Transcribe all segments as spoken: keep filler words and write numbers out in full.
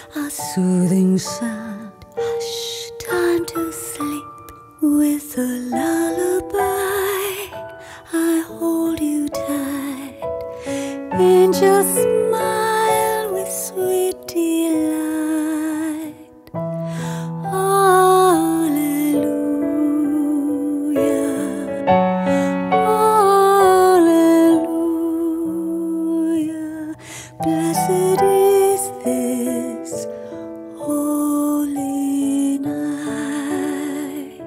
a soothing sound. Hush, time to sleep with a lullaby. I hold you tight in your smile with sweet delight. Hallelujah, hallelujah. Blessed is this holy night.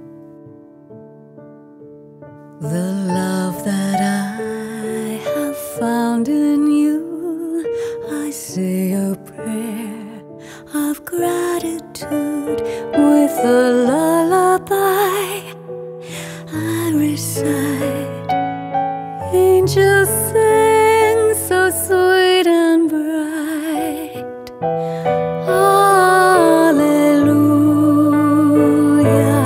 The love that I have found in you, I say a prayer of gratitude with a lullaby. I recite, angels sing so sweet and bright. Hallelujah,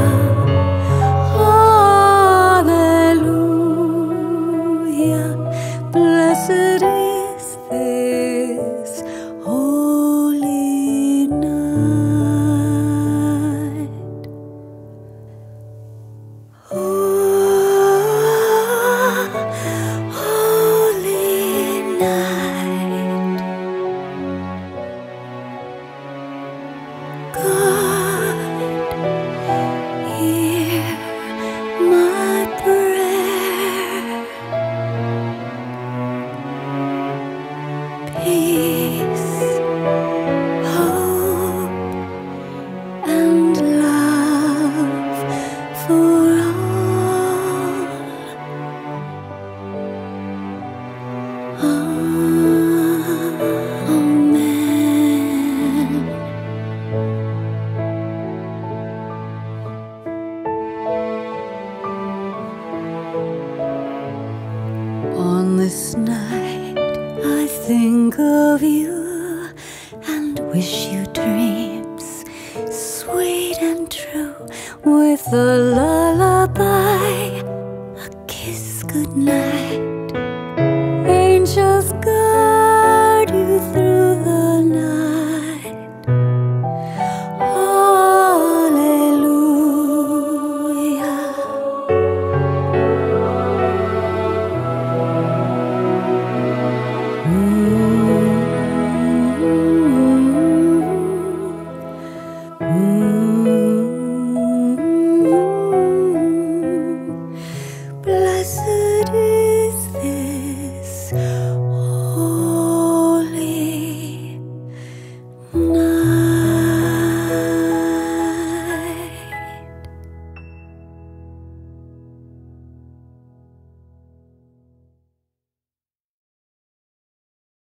hallelujah. Blessed is this holy night. Oh, holy night. God, hear my prayer. Peace, hope, and love for all. Amen. On this night I think of you and wish you dreams sweet and true with a lullaby, a kiss goodnight.